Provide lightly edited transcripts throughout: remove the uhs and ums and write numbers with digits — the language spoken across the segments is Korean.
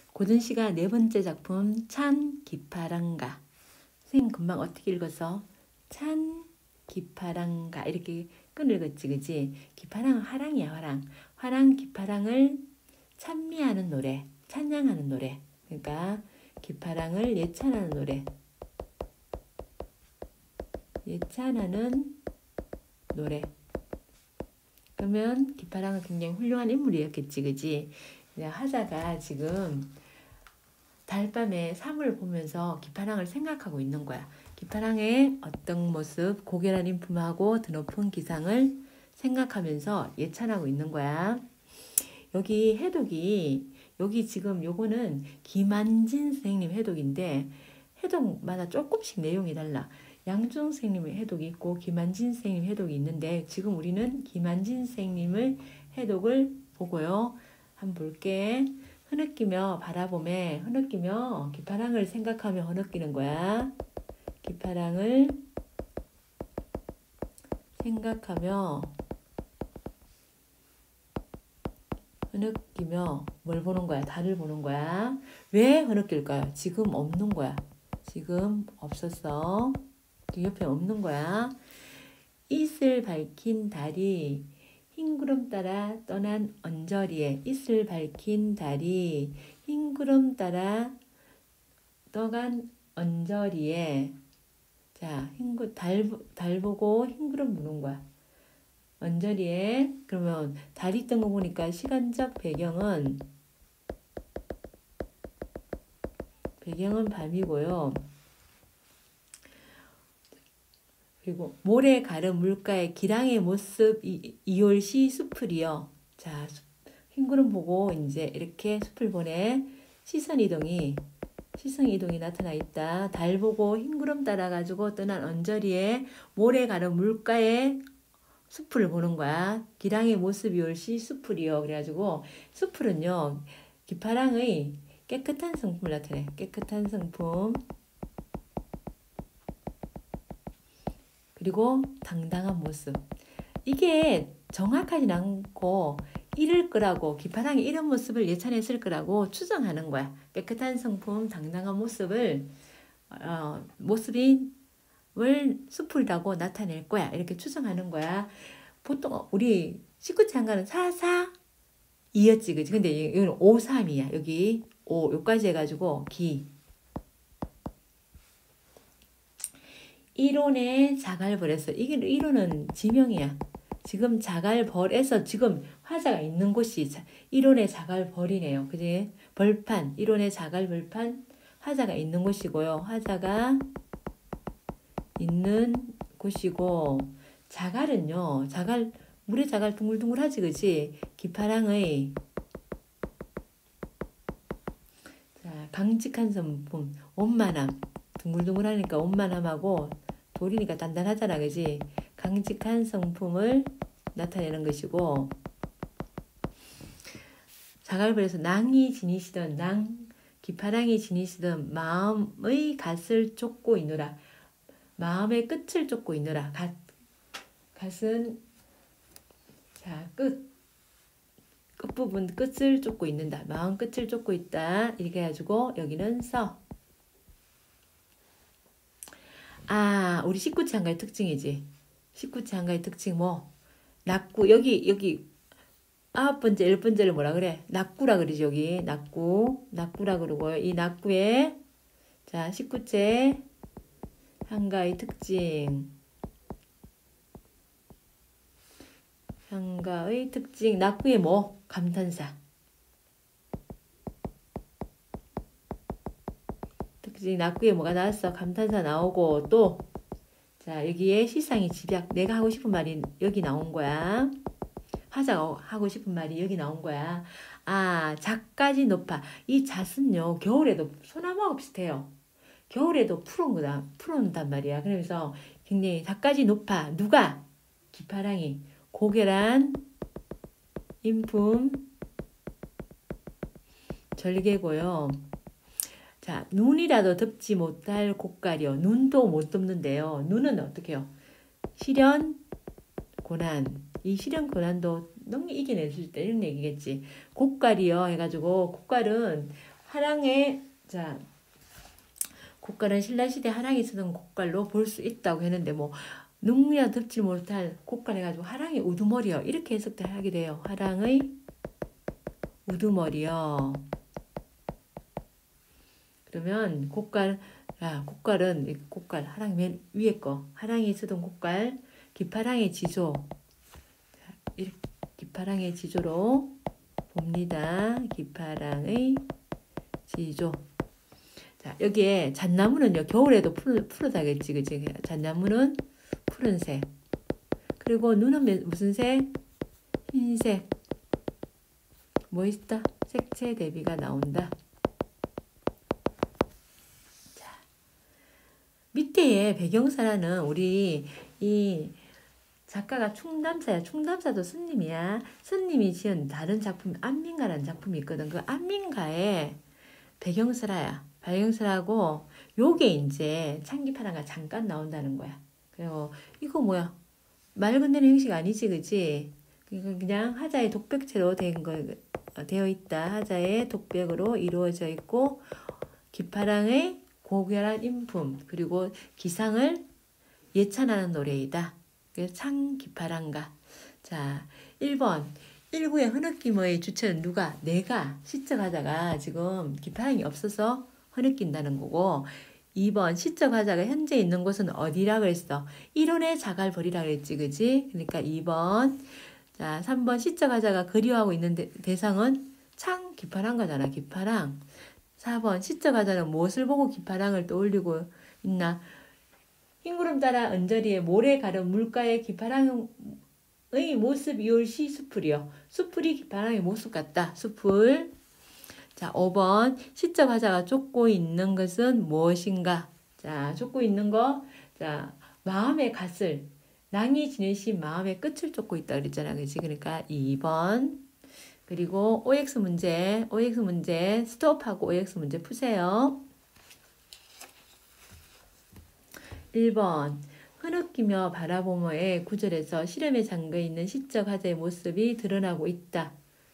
고든 씨가 네 번째 작품 찬 기파랑가. 선생님 금방 어떻게 읽어서 찬 기파랑가 이렇게 끊을겠지, 그지? 기파랑은 화랑이야, 화랑. 화랑 기파랑을 찬미하는 노래, 찬양하는 노래. 그러니까 기파랑을 예찬하는 노래. 예찬하는 노래. 그러면 기파랑은 굉장히 훌륭한 인물이었겠지, 그지? 하자가 지금 달밤에 사물을 보면서 기파랑을 생각하고 있는 거야. 기파랑의 어떤 모습, 고결한 인품하고 드높은 기상을 생각하면서 예찬하고 있는 거야. 여기 해독이, 여기 지금 요거는 김한진 선생님 해독인데 해독마다 조금씩 내용이 달라. 양중 선생님의 해독이 있고 김한진 선생님 해독이 있는데 지금 우리는 김한진 선생님의 해독을 보고요. 한번 볼게. 흐느끼며 바라보매, 흐느끼며 기파랑을 생각하며 흐느끼는 거야. 기파랑을 생각하며 흐느끼며 뭘 보는 거야? 달을 보는 거야. 왜 흐느낄까요? 지금 없는 거야. 지금 없었어. 옆에 없는 거야. 이슬 밝힌 달이 흰 구름 따라 떠난 언저리에, 이슬 밝힌 달이 흰 구름 따라 떠간 언저리에. 자, 달 보고 흰 구름 보는 거야. 언저리에. 그러면 달이 있던 거 보니까 시간적 배경은 밤이고요. 그리고 모래 가른 물가의 기랑의 모습 이올시 숲을이요. 자, 흰구름 보고 이제 이렇게 숲을 보내. 시선 이동이 나타나 있다. 달 보고 흰구름 따라가지고 떠난 언저리에 모래 가른 물가의 숲을 보는 거야. 기랑의 모습이 올시 숲을이요. 그래가지고 숲을은요, 기파랑의 깨끗한 성품을 나타내. 깨끗한 성품. 그리고 당당한 모습. 이게 정확하진 않고 이럴 거라고, 기파랑이 이런 모습을 예찬했을 거라고 추정하는 거야. 깨끗한 성품, 당당한 모습을 숲이라고 나타낼 거야. 이렇게 추정하는 거야. 보통 우리 19장가는 4, 2였지, 그치? 근데 여기는 5, 3이야. 여기 5, 여기까지 해가지고 이론에 자갈벌에서, 이게 이론은 지명이야. 지금 자갈벌에서 지금 화자가 있는 곳이 이론의 자갈벌이네요. 그지? 벌판, 이론의 자갈벌판, 화자가 있는 곳이고요. 화자가 있는 곳이고, 자갈은요, 물의 자갈 둥글둥글하지, 그지? 기파랑의 자, 강직한 성품, 원만함, 둥글둥글하니까 원만함하고 돌이니까 단단하잖아, 그지? 강직한 성품을 나타내는 것이고, 자갈벌에서 기파랑이 지니시던 마음의 갓을 쫓고 있노라. 마음의 끝을 쫓고 있노라. 갓은 자, 끝부분 끝을 쫓고 있는다. 마음 끝을 쫓고 있다. 이렇게 해가지고 여기는 우리 19치 한가의 특징이지. 19치 한가의 특징 낙구. 여기 9번째, 10번째를 뭐라 그래? 낙구라 그러지, 여기. 낙구라 그러고요. 이 낙구에, 자, 19째 한가의 특징. 한가의 특징. 낙구에 감탄사. 낙구에 뭐가 나왔어? 감탄사 나오고, 또 자, 여기에 시상이 집약. 내가 하고 싶은 말이 여기 나온 거야. 화자가 하고 싶은 말이 여기 나온 거야. 잣까지 높아. 이 잣은요, 겨울에도 소나무하고 비슷해요. 겨울에도 풀어온단 말이야. 그래서 굉장히 잣까지 높아. 누가? 기파랑이. 고결한 인품 절개고요. 자, 눈이라도 덮지 못할 고깔이요. 눈도 못 덮는데요. 눈은 어떻게 해요? 시련, 고난. 이 시련, 고난도 너무 이겨냈을 때 이런 얘기겠지. 고깔이요 해가지고, 고깔은 하랑의 자 곡갈은 신라시대 하랑이 쓰던 곡갈로 볼 수 있다고 했는데 뭐 능미야 덮지 못할 곡갈 해가지고 하랑의 우두머리여 이렇게 해석하게 돼요. 하랑의 우두머리여. 그러면 곡갈 곡갈은 곡갈 하랑 맨 위에 거 하랑이 쓰던 곡갈 기파랑의 지조 이렇게 기파랑의 지조로 봅니다. 기파랑의 지조. 자 여기에 잣나무는요 겨울에도 푸르다겠지 그지? 잣나무는 푸른색. 그리고 눈은 무슨 색? 흰색. 뭐 있다? 색채 대비가 나온다. 밑에의 배경사라는 우리 이 작가가 충담사야. 충담사도 스님이야. 스님이 지은 다른 작품 안민가라는 작품이 있거든. 그 안민가의 배경사라야. 배경사라고 요게 이제 창기파랑가 잠깐 나온다는 거야. 그리고 이거 뭐야? 말 건네는 형식 아니지 그지? 그냥 하자의 독백체로 되어 있다. 하자의 독백으로 이루어져 있고 기파랑의 고결한 인품 그리고 기상을 예찬하는 노래이다. 그래서 창기파랑가. 자, 1번 일구의 흐느낌의 주체는 누가? 내가 시적하자가 지금 기파랑이 없어서 흐느낀다는 거고 2번 시적하자가 현재 있는 곳은 어디라 그랬어? 이론의 자갈 벌이라 그랬지 그지? 그러니까 2번. 자, 3번 시적하자가 그리워하고 있는 대상은 창기파랑가잖아. 기파랑. 4번 시적하자는 무엇을 보고 기파랑을 떠올리고 있나? 흰구름 따라 언저리에 모래 가른 물가의 기파랑의 모습 이올시 수풀이요. 수풀이 기파랑의 모습 같다. 수풀. 자 5번 시적하자가 쫓고 있는 것은 무엇인가? 자 쫓고 있는 거. 자 마음의 갓을 낭이 지내신 마음의 끝을 쫓고 있다 그랬잖아. 그치? 그러니까 2번. 그리고 OX 문제 스톱하고 OX 문제 푸세요. 1번 흐느끼며 바라보며의 구절에서 시름에 잠겨있는 시적하자의 모습이 드러나고 있다.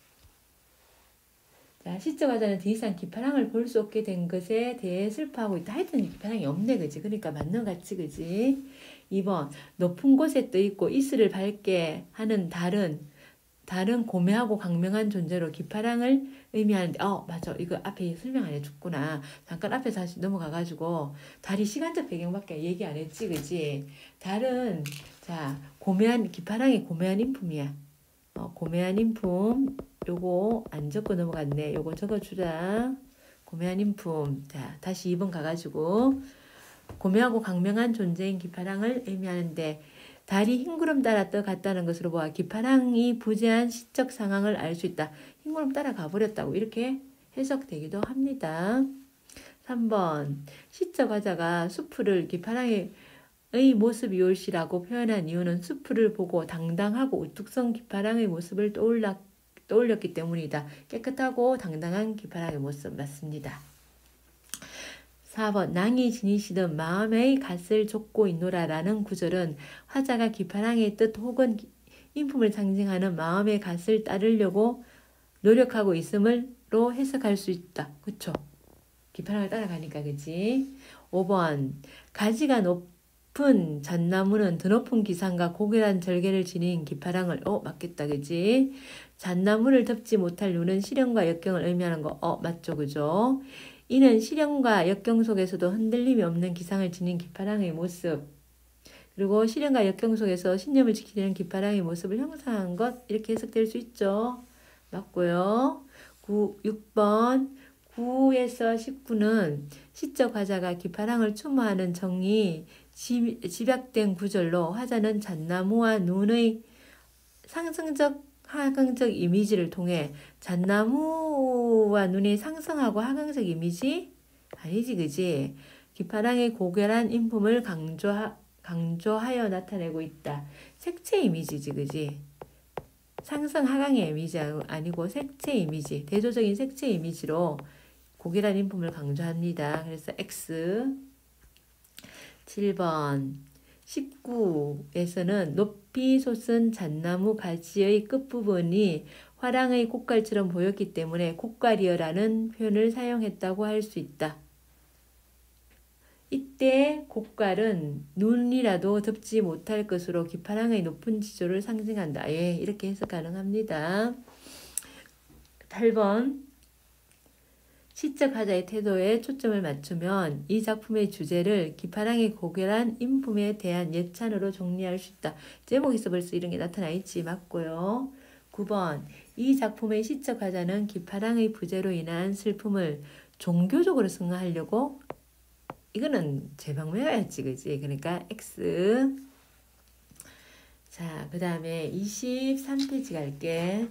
자, 시적하자는 더 이상 기파랑을 볼 수 없게 된 것에 대해 슬퍼하고 있다. 하여튼 기파랑이 없네 그지? 그러니까 맞는 같이 그지? 2번 높은 곳에 떠있고 이슬을 밝게 하는 다른 고매하고 강명한 존재로 기파랑을 의미하는데 맞아 이거 앞에 설명 안 해줬구나. 잠깐 앞에 다시 넘어가가지고 달이 시간적 배경밖에 얘기 안 했지 그지? 달은 자 고매한 기파랑이 고매한 인품이야. 고매한 인품 요거 안 적고 넘어갔네. 요거 적어주라. 고매한 인품. 자 다시 2번 가가지고 고매하고 강명한 존재인 기파랑을 의미하는데 달이 흰구름 따라 떠갔다는 것으로 보아 기파랑이 부재한 시적 상황을 알 수 있다. 흰구름 따라 가버렸다고 이렇게 해석되기도 합니다. 3번 시적 화자가 수풀을 기파랑의 모습이올시라고 표현한 이유는 수풀을 보고 당당하고 우뚝성 기파랑의 모습을 떠올렸기 때문이다. 깨끗하고 당당한 기파랑의 모습 맞습니다. 4번 낭이 지니시던 마음의 갓을 쫓고 있노라 라는 구절은 화자가 기파랑의 뜻 혹은 인품을 상징하는 마음의 갓을 따르려고 노력하고 있음으로 해석할 수 있다. 그쵸? 기파랑을 따라가니까 그치? 5번 가지가 높은 잣나무는 드높은 기상과 고결한 절개를 지닌 기파랑을 맞겠다 그치? 잣나무를 덮지 못할 눈은 시련과 역경을 의미하는 거 맞죠 그죠? 이는 시련과 역경 속에서도 흔들림이 없는 기상을 지닌 기파랑의 모습 그리고 시련과 역경 속에서 신념을 지키는 기파랑의 모습을 형상한 것 이렇게 해석될 수 있죠. 맞고요. 6번 9에서 19는 시적 화자가 기파랑을 추모하는 정이 집약된 구절로 화자는 잣나무와 눈의 상승적 하강적 이미지를 통해 잣나무와 눈이 상승하고 하강적 이미지? 아니지 그지? 기파랑의 고결한 인품을 강조하여 나타내고 있다. 색채 이미지지 그지? 상승 하강의 이미지 아니고 색채 이미지 대조적인 색채 이미지로 고결한 인품을 강조합니다. 그래서 X 7번 19에서는 높이 솟은 잣나무 가지의 끝부분이 화랑의 곶갈처럼 보였기 때문에 곶갈이여라는 표현을 사용했다고 할 수 있다. 이때 곶갈은 눈이라도 덮지 못할 것으로 기파랑의 높은 지조를 상징한다. 예, 이렇게 해석 가능합니다. 8번 시적 하자의 태도에 초점을 맞추면 이 작품의 주제를 기파랑의 고결한 인품에 대한 예찬으로 정리할 수 있다. 제목에서 벌써 이런 게 나타나 있지. 맞고요. 9번 이 작품의 시적 하자는 기파랑의 부재로 인한 슬픔을 종교적으로 승화하려고 이거는 제방매화였지, 그지? 그러니까 X. 자, 그 다음에 23페이지 갈게.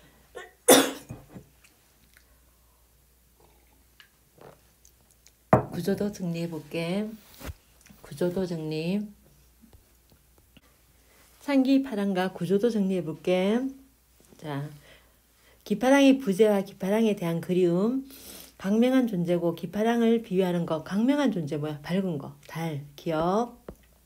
구조도 정리해 볼게. 구조도 정리. 상기 파랑과 구조도 정리해 볼게. 자, 기파랑의 부재와 기파랑에 대한 그리움. 강명한 존재고 기파랑을 비유하는 거. 강명한 존재 뭐야? 밝은 거. 달, 기억.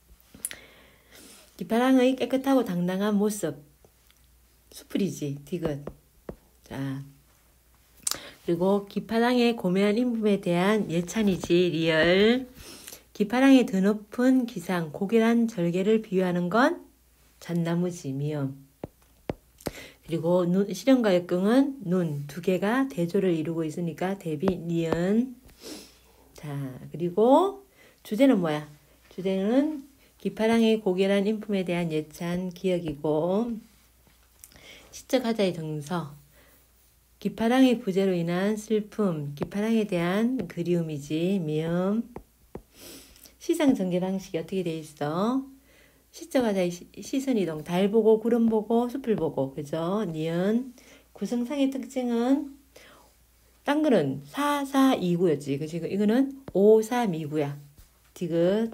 기파랑의 깨끗하고 당당한 모습. 수풀이지, 디귿. 자, 그리고 기파랑의 고매한 인품에 대한 예찬이지, 리얼. 기파랑의 드높은 기상, 고결한 절개를 비유하는 건 잣나무지, 미음. 그리고 실현과 역경은 눈 두 개가 대조를 이루고 있으니까 대비, 니은. 자, 그리고 주제는 뭐야? 주제는 기파랑의 고결한 인품에 대한 예찬, 기억이고, 시적 하자의 정서. 기파랑의 부재로 인한 슬픔, 기파랑에 대한 그리움이지, 미음. 시상 전개 방식이 어떻게 돼 있어? 시적 하자의 시선 이동, 달 보고, 구름 보고, 숲을 보고, 그죠? 니은. 구성상의 특징은, 딴 거는 4, 4, 2구였지. 그치? 이거는 5, 3, 2구야. 디귿.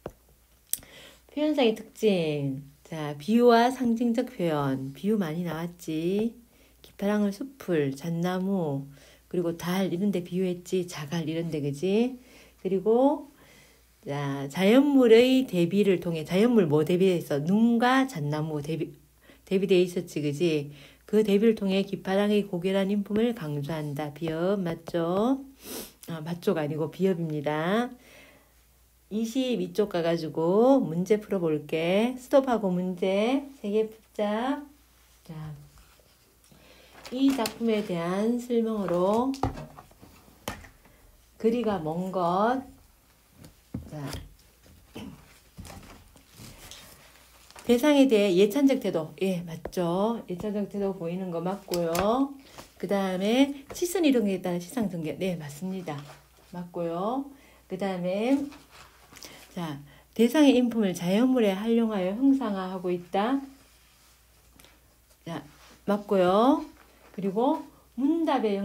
표현상의 특징. 자, 비유와 상징적 표현. 비유 많이 나왔지. 기파랑을 숲을, 잣나무, 그리고 달 이런 데 비유했지. 자갈 이런 데, 그지? 그리고 자, 자연물의 대비를 통해 자연물 뭐 대비돼 있어? 눈과 잣나무 대비돼 있었지, 그지? 그 대비를 통해 기파랑의 고결한 인품을 강조한다. 비읍 맞죠? 아, 맞죠가 아니고 비읍입니다. 22쪽 가가지고 문제 풀어볼게. 스톱하고 문제 3개 붙자. 자, 이 작품에 대한 설명으로 그리가 먼 것. 자, 대상에 대해 예찬적 태도. 예, 맞죠? 예찬적 태도 보이는 거 맞고요. 그 다음에 시선 이동에 따른 시상 전개. 네, 맞습니다. 맞고요. 그 다음에 자, 대상의 인품을 자연물에 활용하여 형상화하고 있다. 자, 맞고요. 그리고 문답의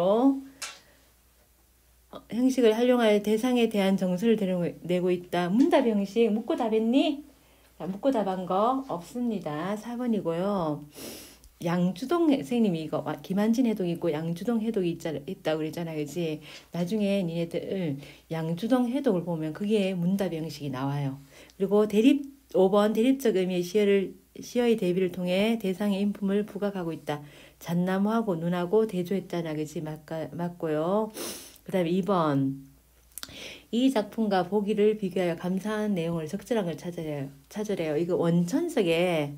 형식을 활용하여 대상에 대한 정서를 드러내고 있다. 문답 형식 묻고 답했니? 자, 묻고 답한 거 없습니다. 4번이고요. 양주동 선생님이 이거 김한진 해독이 있고 양주동 해독이 있다고 그랬잖아, 그지? 나중에 니네들 양주동 해독을 보면 그게 문답 형식이 나와요. 그리고 5번 대립적 의미의 시어의 대비를 통해 대상의 인품을 부각하고 있다. 잣나무하고 눈하고 대조했잖아, 그지? 맞고요. 그 다음에 2번 이 작품과 보기를 비교하여 감사한 내용을 적절한 걸 찾으래요. 이거 원천석의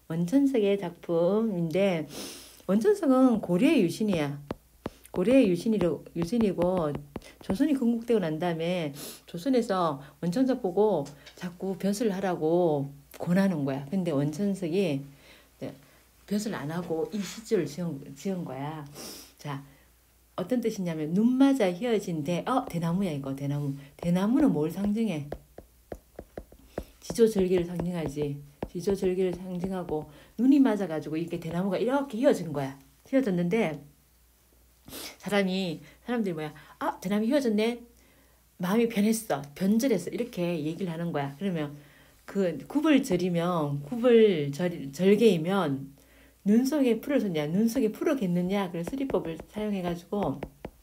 작품인데 원천석은 고려의 유신이야. 고려의 유신이고 조선이 건국되고 난 다음에 조선에서 원천석 보고 자꾸 벼슬 하라고 권하는 거야. 근데 원천석이 벼슬 안 하고 이 시집을 지은 거야. 자, 어떤 뜻이냐면 눈 맞아 휘어진 대나무야 이거. 대나무는 뭘 상징해? 지조절기를 상징하지. 지조절기를 상징하고 눈이 맞아가지고 이렇게 대나무가 이렇게 휘어진 거야. 휘어졌는데 사람들이 뭐야? 대나무 휘어졌네. 마음이 변했어. 변절했어. 이렇게 얘기를 하는 거야. 그러면 그 절개이면 눈 속에 풀을 줬냐? 눈 속에 풀어겠느냐? 그래서 수리법을 사용해가지고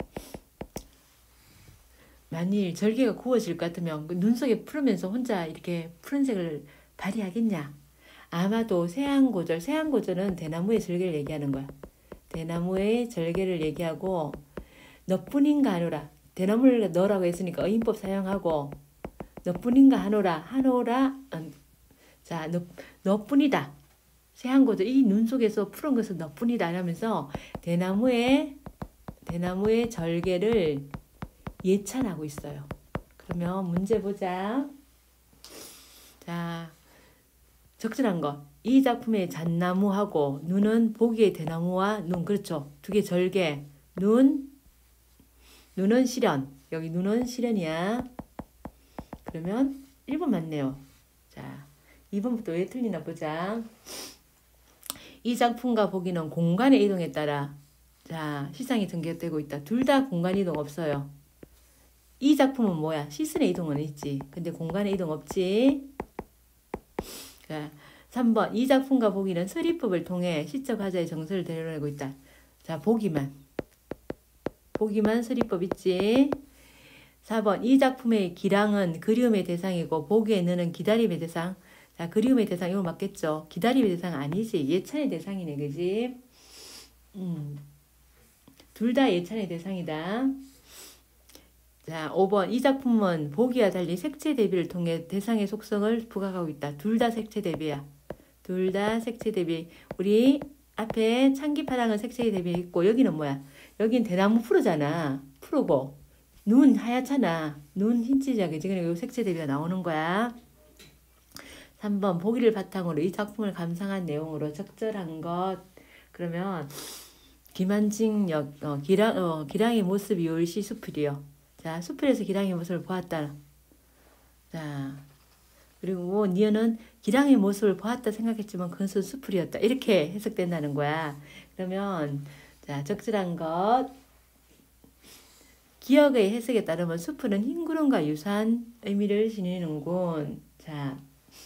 만일 절개가 구워질 것 같으면 눈 속에 풀으면서 혼자 이렇게 푸른색을 발휘하겠냐? 아마도 세안고절은 대나무의 절개를 얘기하는 거야. 대나무의 절개를 얘기하고 너뿐인가 하노라. 대나무를 너라고 했으니까 어인법 사용하고 너뿐인가 하노라. 자, 너뿐이다. 세한고도 이 눈 속에서 푸른 것은 너뿐이다 하면서 대나무의 절개를 예찬하고 있어요. 그러면 문제 보자. 자, 적절한 거. 이 작품의 잣나무하고 눈은 보기의 대나무와 눈, 그렇죠. 두 개 절개. 눈은 실현. 여기 눈은 실현이야. 그러면 1번 맞네요. 자, 2번부터 왜 틀리나 보자. 이 작품과 보기는 공간의 이동에 따라 자 시상이 전개되고 있다. 둘 다 공간 이동 없어요. 이 작품은 뭐야? 시선의 이동은 있지. 근데 공간의 이동 없지. 자, 3번 이 작품과 보기는 서리법을 통해 시적 화자의 정서를 드러내고 있다. 자, 보기만 서리법 있지. 4번 이 작품의 기량은 그리움의 대상이고 보기에 너는 기다림의 대상. 자, 그리움의 대상 이거 맞겠죠? 기다림의 대상 아니지. 예찬의 대상이네. 그지? 둘 다 예찬의 대상이다. 자, 5번 이 작품은 보기와 달리 색채 대비를 통해 대상의 속성을 부각하고 있다. 둘 다 색채 대비야. 둘 다 색채 대비. 우리 앞에 창기파랑은 색채 대비 있고 여기는 뭐야? 여긴 대나무 푸르잖아. 푸르고 눈 하얗잖아. 눈 흰지자. 그지? 그러니까 요 색채 대비가 나오는 거야. 3번 보기를 바탕으로 이 작품을 감상한 내용으로 적절한 것. 그러면 김한징역 기랑의 모습이 올시 수풀이요. 자, 수풀에서 기랑의 모습을 보았다. 자, 그리고 니은은 기랑의 모습을 보았다 생각했지만 그것은 수풀이었다. 이렇게 해석된다는 거야. 그러면 자, 적절한 것. 기억의 해석에 따르면 수풀은 흰 구름과 유사한 의미를 지니는군. 자,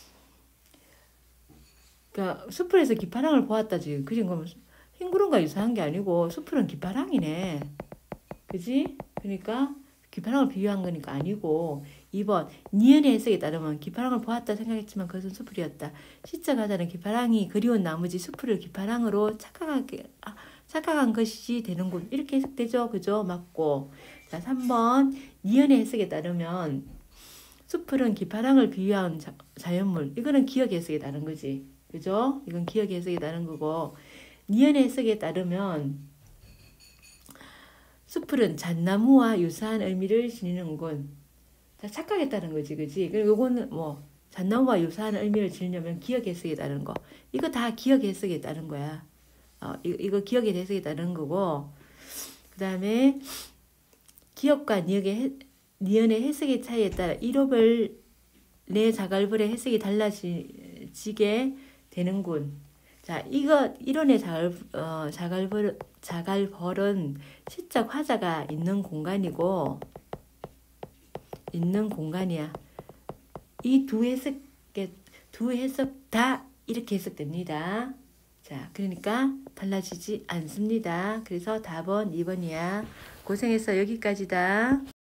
그러니까 수풀에서 기파랑을 보았다 지금. 그린 거면 흰구름과 유사한 게 아니고 수풀은 기파랑이네. 그지? 그러니까 기파랑을 비유한 거니까 아니고. 2번 니은의 해석에 따르면 기파랑을 보았다 생각했지만 그것은 수풀이었다. 시적 화자는 기파랑이 그리운 나머지 수풀을 기파랑으로 착각한 것이 되는군. 이렇게 해석되죠. 그죠? 맞고. 자, 3번 니은의 해석에 따르면 수풀은 기파랑을 비유한 자연물. 이거는 기억 해석에 따른 거지. 그죠? 이건 기억 해석에 따른 거고. 니은의 해석에 따르면 수풀은 잣나무와 유사한 의미를 지니는군. 자, 착각했다는 거지. 그지? 그리고 요거는 뭐 잣나무와 유사한 의미를 지니려면 기억 해석에 따른 거. 이거 다 기억 해석에 따른 거야. 이거 기억의 해석에 따른 거고. 그 다음에 기억과 니은의 해석의 차이에 따라 1호별 내 자갈벌의 해석이 달라지게 되는군. 자, 이거 이론의 자갈벌은 시적 화자가 있는 공간이고 있는 공간이야. 이 두 해석 다 이렇게 해석됩니다. 자, 그러니까 달라지지 않습니다. 그래서 답은 2번이야. 고생했어. 여기까지다.